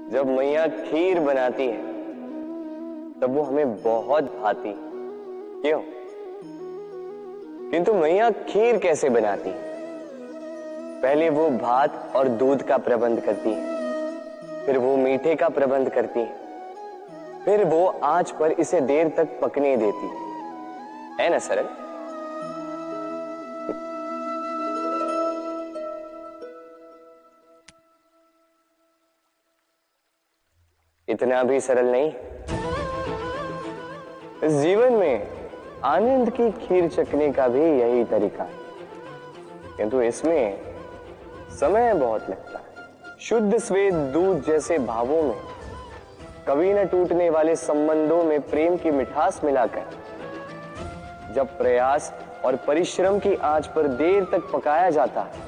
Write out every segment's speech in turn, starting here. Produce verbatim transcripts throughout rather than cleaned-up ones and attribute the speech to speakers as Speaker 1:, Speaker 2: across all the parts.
Speaker 1: जब मैया खीर बनाती है तब वो हमें बहुत भाती, क्यों? किंतु मैया खीर कैसे बनाती है? पहले वो भात और दूध का प्रबंध करती है, फिर वो मीठे का प्रबंध करती है, फिर वो आंच पर इसे देर तक पकने देती है, है ना सरल? इतना भी सरल नहीं। इस जीवन में आनंद की खीर चखने का भी यही तरीका है, किंतु इसमें समय बहुत लगता है। शुद्ध श्वेत दूध जैसे भावों में, कभी न टूटने वाले संबंधों में प्रेम की मिठास मिलाकर जब प्रयास और परिश्रम की आंच पर देर तक पकाया जाता है,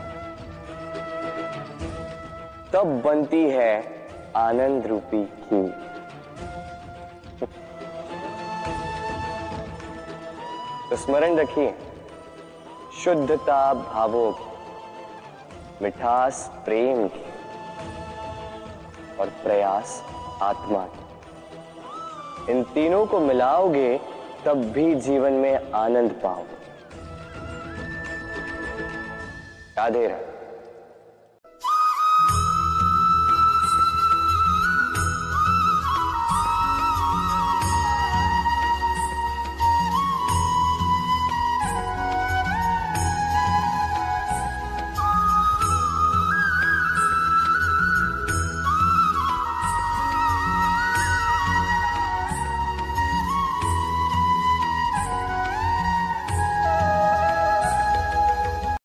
Speaker 1: तब बनती है आनंद रूपी खीर। तो स्मरण रखिए, शुद्धता भावों की, मिठास प्रेम की और प्रयास आत्मा की, इन तीनों को मिलाओगे तब भी जीवन में आनंद पाओगे। राधे राधे।